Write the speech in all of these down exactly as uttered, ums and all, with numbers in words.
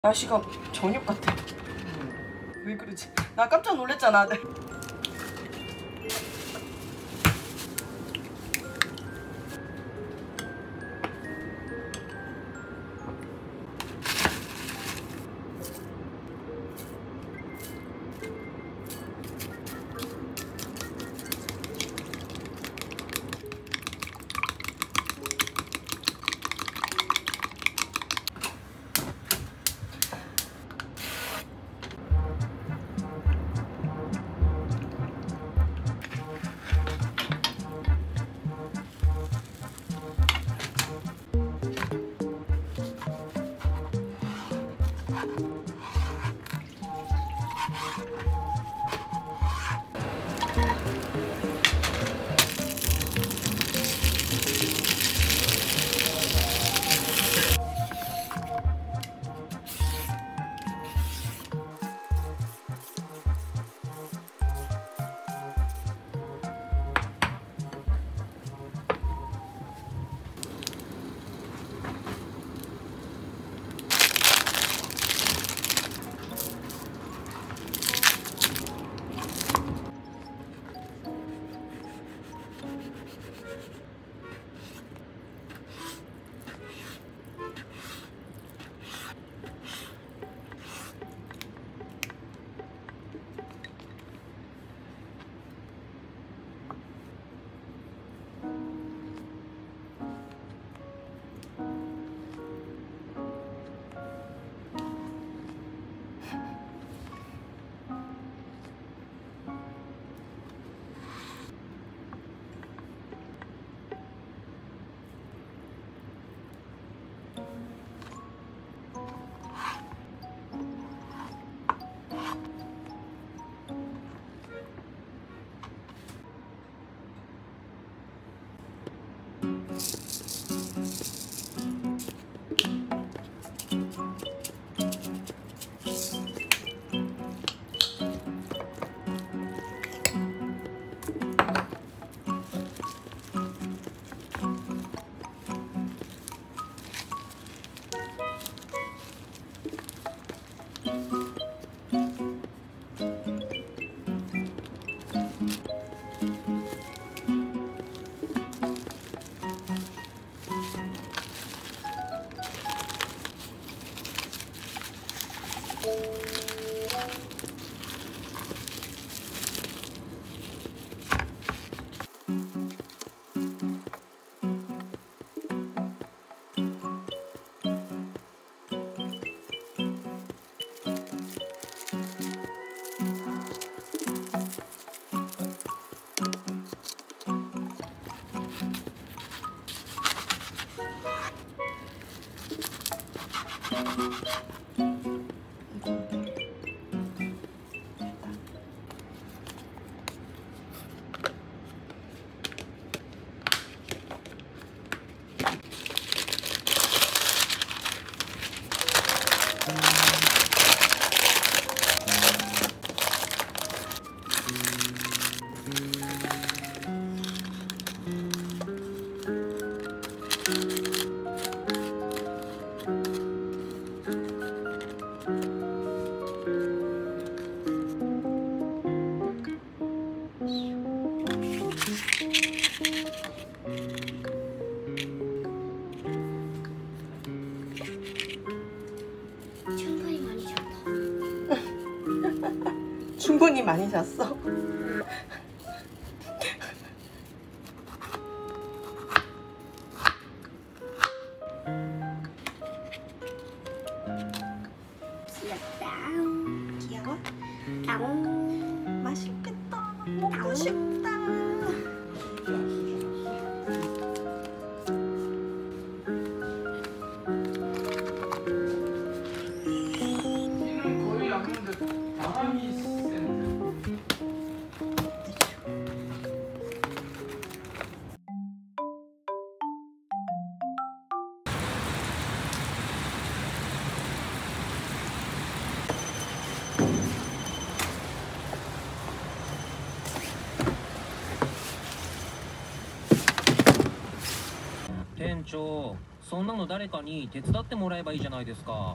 날씨가 저녁 같아. 왜 그러지? 나 깜짝 놀랐잖아. 충분히 많이 잤어? 귀엽다. 귀여워? 당. 맛있겠다. 먹고 싶다. 거의 안 먹는데 바람이 센데. 펜 쪽 そんなの誰かに手伝ってもらえばいいじゃないですか。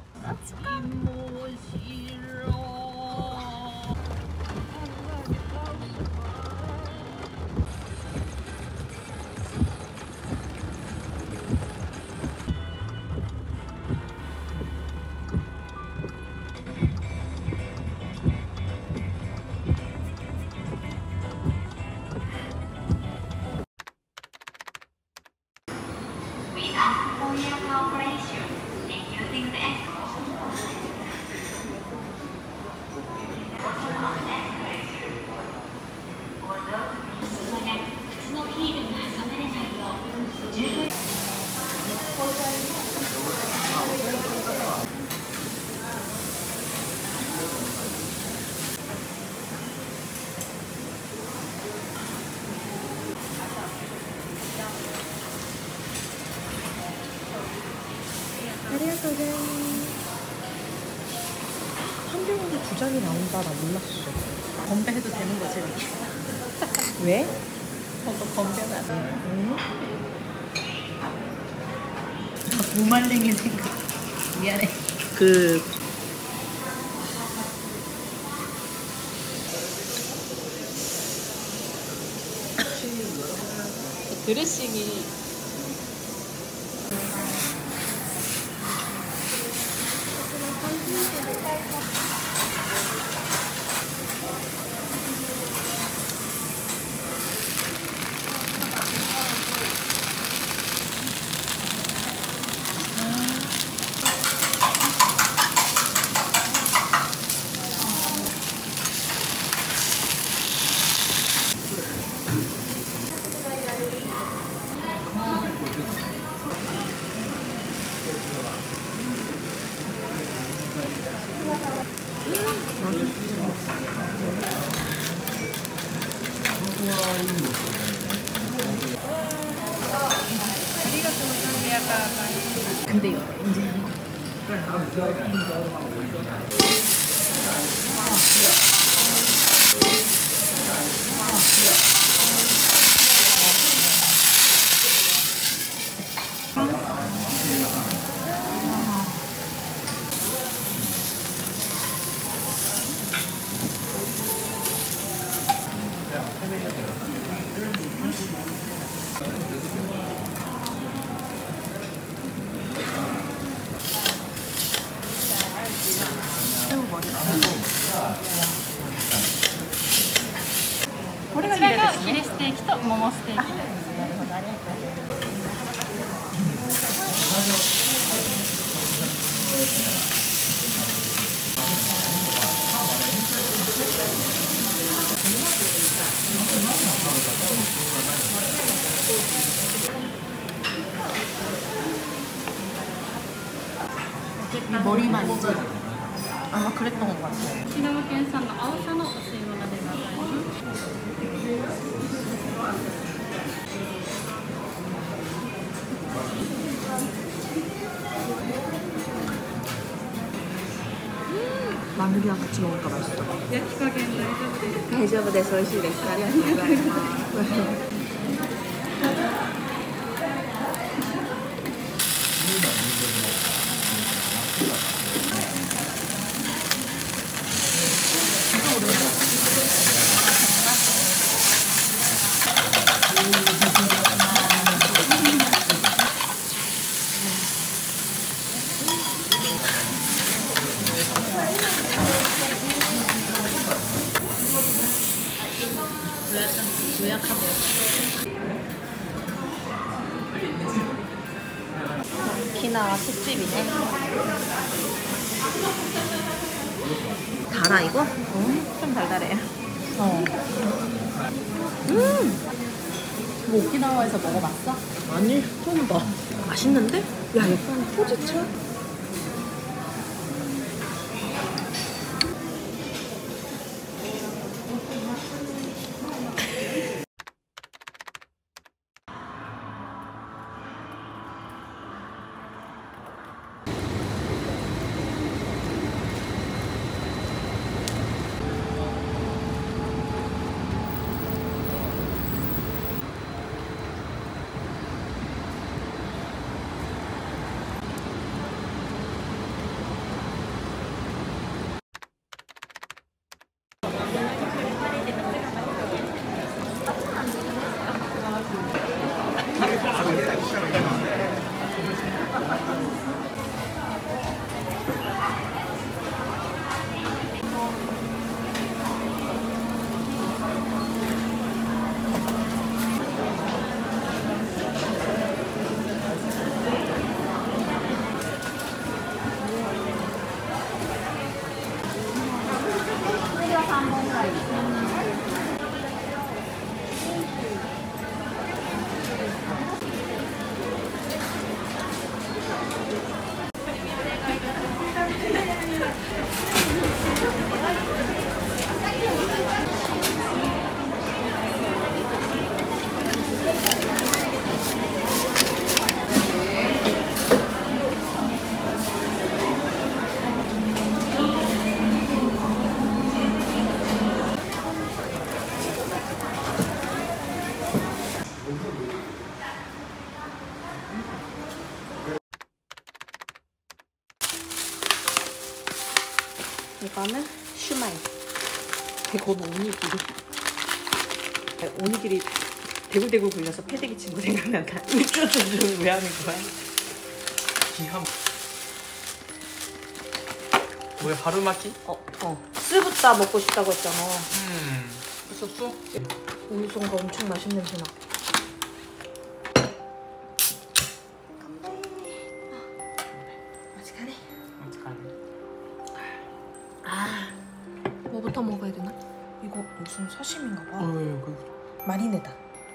ありがとうございます。한 병인데 두 잔이 나온다. 나 몰랐어. 건배해도 되는 거지? 왜? 저도 건배는 안 해. 응? 무말랭이 생각. 미안해. 그 드레싱이 근데 이제これがヒレですね。ヒレステーキとモモステーキです。なるほど、ありがとうございます。머리만이지? 아마 그랬던 것 같아요. 沖縄県産のアオサのお吸い物でございます。 마늘이랑 같이 먹으니까 맛있어. 焼き加減大丈夫ですか？ 大丈夫です。美味しいです。ありがとうございます。 오키나와 횟집이네. 달아 이거? 어, 좀 달달해요. 어. 음! 뭐 오키나와에서 먹어봤어? 아니, 처음 봐. 맛있는데? 야, 약간 포지차? 이거는 슈마이. 이거는 오니기리. 오니기리 대굴대굴 굴려서 패대기 친구 생각난다. 우쭈쭈쭈 왜 하는 거야? 기함. 뭐야 하루마키? 어, 어. 쓰붓다 먹고 싶다고 했잖아. 음. 했었어? 우유송가 엄청 맛있는 냄새 나. 맛있가네. 어떡하네. 아, 뭐부터 먹어야 되나? 이거 무슨 사시미인가 봐. 어, 그. 마리네다.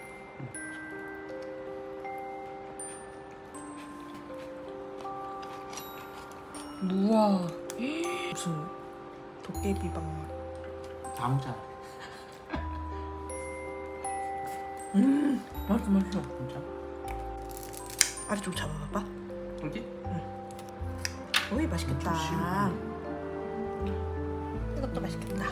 우와. 무슨 도깨비방. 다음 자. 음, 맛있어, 맛있어. 진짜? 알이 좀 잡아봐봐. 여기? 오이 맛있겠다. 조심해. 이것도 맛있겠다.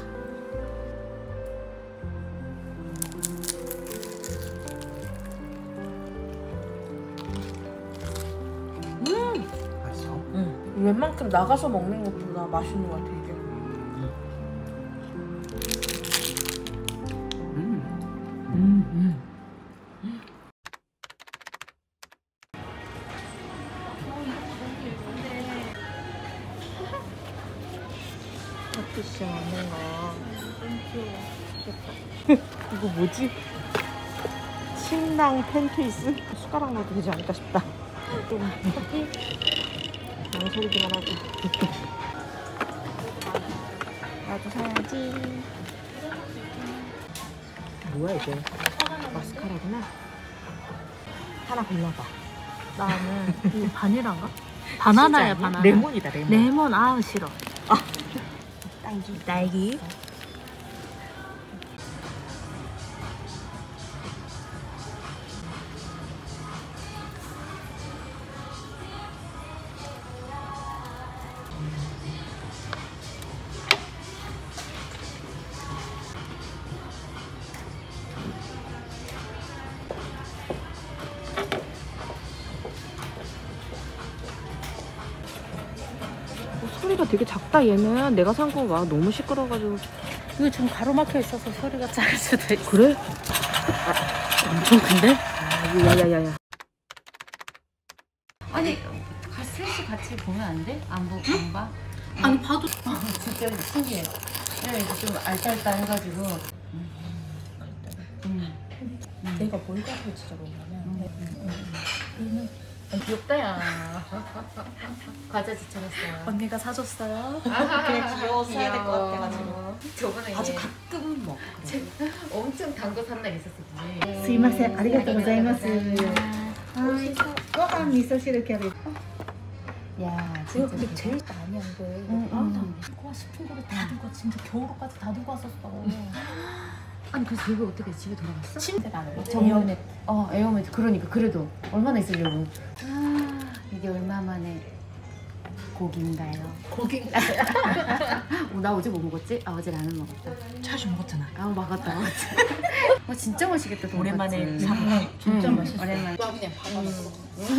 음, 맛있어? 응. 웬만큼 나가서 먹는 것보다 맛있는 것 같아 이게. 음. 음, 음. 핫피쉬 먹는 거. 이거 뭐지? 신랑 팬케이스? 숟가락 넣어도 되지 않을까 싶다. 좀 망설이기만 하고. 나도 사야지. 뭐야 이게? 마스카라구나. 하나 골라봐. 나는 이 바닐라인가? 바나나야 치즈 아니야? 바나나. 레몬이다 레몬. 레몬 아 싫어. 딸기. 딸기. 소리가 되게 작다 얘는. 내가 산 거 와 너무 시끄러워가지고. 이거 좀 가로막혀 있어서 소리가 작을 수도 있어. 그래? 아, 엄청 큰데? 아, 야야야야. 아니 셋이 같이 보면 안 돼? 안 보, 안 봐? 아니 봐도 진짜 신기해. 네, 좀 알딸딸해가지고. 음. 내가 뭘 갖고 진짜 먹냐면 귀엽다야. 과자 지쳐냈어요. 언니가 사줬어요. 그냥 귀여워서 사야 될 것 같아가지고. 저번에 아주 얘 가끔은 먹어. 엄청 단 거 산다 했었지. すいません、ありがとうございます。はい、ご飯味噌汁キャベツ。 야, 이거 진짜. 근데 제일 많이 한 거예요. 응, 응. 와 싶은 거를 다 들고 진짜 겨울까지 다 들고 왔었어. 아니 그래서 이거 어떻게 집에 돌아갔어? 침대 가는 거. 정연에 어 에어매트. 그러니까 그래도 얼마나 있으려고. 아 이게 얼마 만에 고기인가요? 고기. 어, 나 어제 뭐 먹었지? 아 어제 라면 먹었다. 차슈 먹었잖아. 아 먹었다 먹었지. 와 진짜 맛있겠다. 돈까스. 오랜만에 사. 진짜 음, 맛있어. 오랜만에. 와 그냥 밥만 먹어.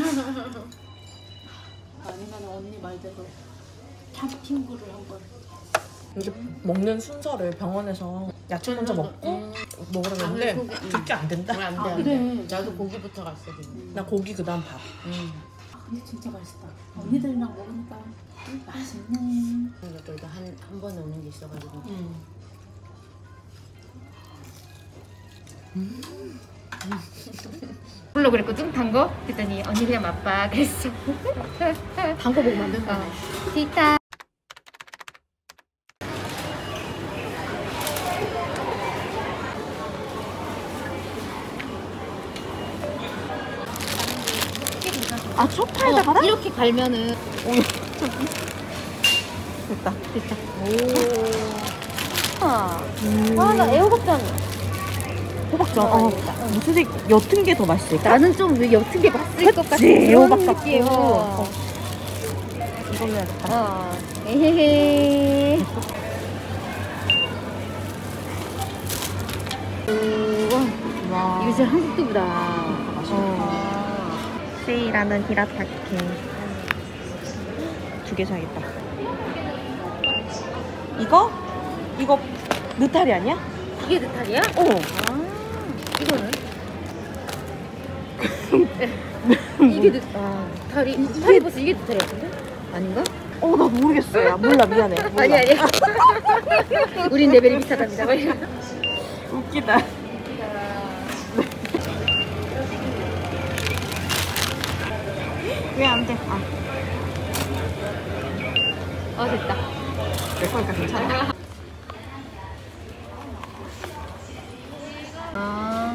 아니면 언니 말대로 캠핑구를 한번. 이게 먹는 순서를 병원에서 야채 먼저 먹고 먹으라는데 그렇게 안 된다. 안 돼, 아, 안 그래. 돼. 나도 고기부터 갔어. 지금. 나 고기 그다음 밥. 음. 아 근데 진짜 맛있다. 언니들이랑 먹으니까 맛있네. 그래도 한, 한 번에 오는 게 있어가지고. 음. 불러 그랬거든, 단 거? 그랬더니 언니 그냥 맛봐 그랬어. 단 거 먹으면 안 된다. 어. 티타. 아 소파에다 가라? 이렇게 갈면은 됐다. 됐다. 아, 음. 나 애호박전. 호박전. 어, 솔직히 옅은 게 더 맛있을까? 나는 좀 왜 옅은 게 맛있을 것 같은 애호박 그런 같고. 느낌. 어. 어. 이걸로 해야겠다. 어. 에헤헤. 와. 이거 진짜 한국 두부다. 어. 세이라는 히라타케. 두 개 사야겠다. 이거? 이거 느타리 아니야? 이게 느타리야? 어. 아, 이거는? 이게 느, 아, 느타리. 느타리 버스 이게 느타리 같은데? 아닌가? 어, 나 모르겠어. 야, 몰라, 미안해. 몰라. 아니, 아니. 우린 레벨이 비슷하답니다. 웃기다. 왜 안 돼? 아, 어, 됐다. 내 거니까 괜찮아. 아.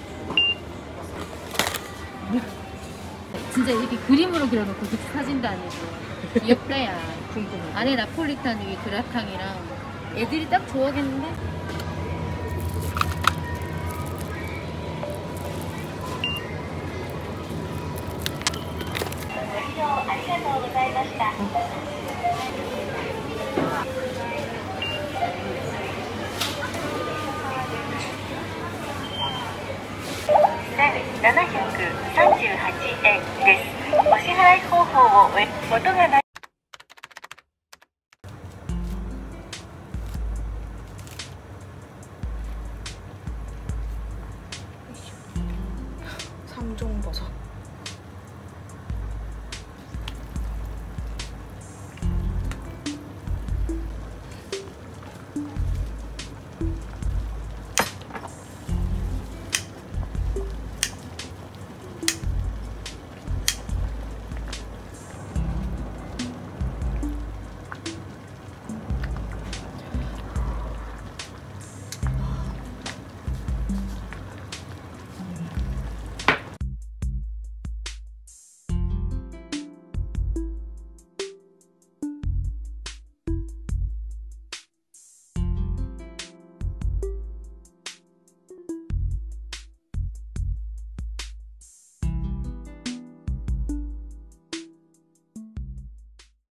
진짜 이렇게 그림으로 그려놓고 그 사진도 아니고. 귀엽다, 야. 궁금해. 안에 나폴리탄 위에 그라탕이랑 애들이 딱 좋아하겠는데? せんななひゃくさんじゅうはちえんです。お支払い方法を終え元がない。 삼종버섯.